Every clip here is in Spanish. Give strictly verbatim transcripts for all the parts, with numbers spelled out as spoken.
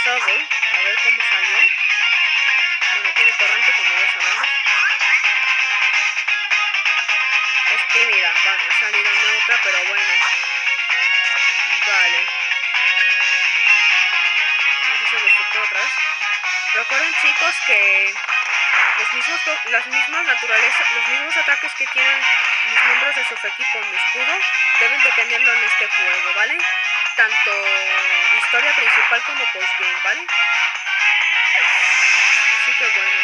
Sobble. A ver cómo salió. Bueno, tiene torrente como ya sabemos. Es tímida, vale, ha salido neutra, pero bueno. Vale. Vamos a hacer destructor otra vez. Recuerden, chicos, que los mismos, las mismas naturalezas, los mismos ataques que tienen mis miembros de su equipo en mi escudo, deben de tenerlo en este juego, ¿vale? Tanto historia principal como postgame, ¿vale? Así que bueno.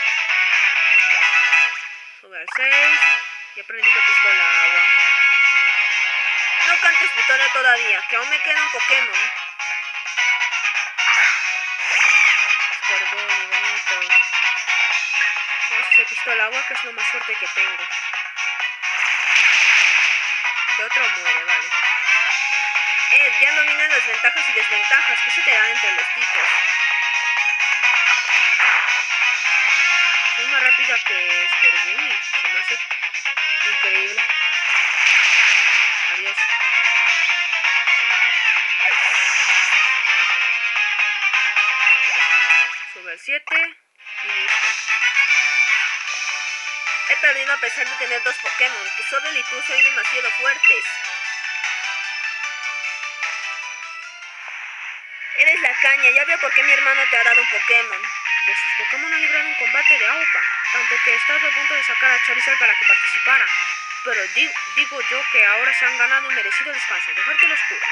Sube al seis. Y he aprendido pistola agua. No cantes victoria todavía, que aún me queda un Pokémon. Perdón, bonito. Vamos a hacer pistola agua, que es lo más fuerte que tengo. De otro muere, vale. Eh, ya dominan las ventajas y desventajas que se te dan entre los tipos. Soy más rápida que Scorbunny. Se me hace increíble. Adiós. Sube al siete. Y listo. He perdido a pesar de tener dos Pokémon. Tu Sobble y tú soy demasiado fuertes. Eres la caña. Ya veo por qué mi hermano te ha dado un Pokémon. De sus Pokémon han librado un combate de AUPA, tanto que he estado a punto de sacar a Charizard para que participara. Pero di digo yo que ahora se han ganado un merecido descanso. Dejarte lo oscuro.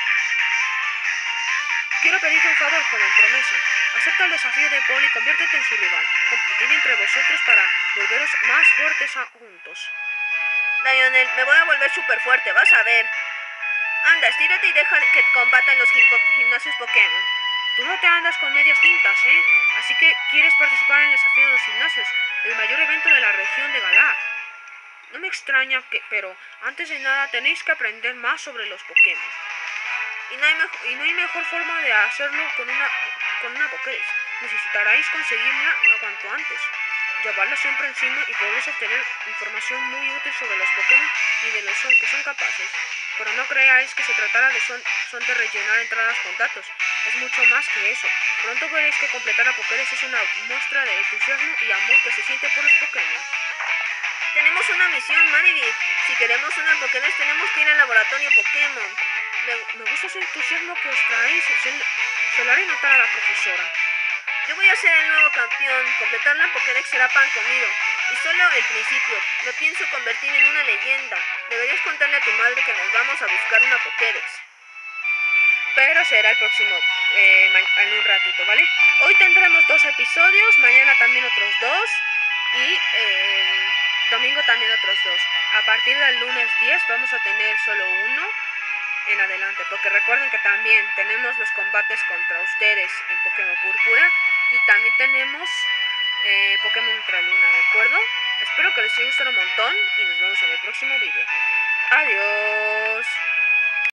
Quiero pedirte un favor, joven promesa. Acepta el desafío de Paul y conviértete en su rival. Competir entre vosotros para volveros más fuertes juntos. Lionel, me voy a volver súper fuerte, vas a ver. Anda, estírate y deja que combatan los gimnasios Pokémon. Tú no te andas con medias tintas, ¿eh? Así que quieres participar en el desafío de los gimnasios, el mayor evento de la región de Galar. No me extraña que, pero antes de nada tenéis que aprender más sobre los Pokémon. Y no hay, y no hay mejor forma de hacerlo con una, con una Pokédex. Necesitaréis conseguirla lo cuanto antes. Llevarla siempre encima y podréis obtener información muy útil sobre los Pokémon y de los son que son capaces. Pero no creáis que se tratara de son, son de rellenar entradas con datos. Es mucho más que eso. Pronto veréis que completar la Pokédex es una muestra de entusiasmo y amor que se siente por los Pokémon. Tenemos una misión, Mariby. Si queremos una Pokédex tenemos que ir al laboratorio Pokémon. Me, me gusta ese entusiasmo que os traéis. Se, se lo haré notar a la profesora. Yo voy a ser el nuevo campeón. Completar la Pokédex será pan comido. Y solo el principio. Me pienso convertir en una leyenda. Deberías contarle a tu madre que nos vamos a buscar una Pokédex. Pero será el próximo, eh, en un ratito, ¿vale? Hoy tendremos dos episodios, mañana también otros dos y eh, domingo también otros dos. A partir del lunes diez vamos a tener solo uno en adelante, porque recuerden que también tenemos los combates contra ustedes en Pokémon Púrpura y también tenemos eh, Pokémon Ultraluna, ¿de acuerdo? Espero que les haya gustado un montón y nos vemos en el próximo vídeo. Adiós.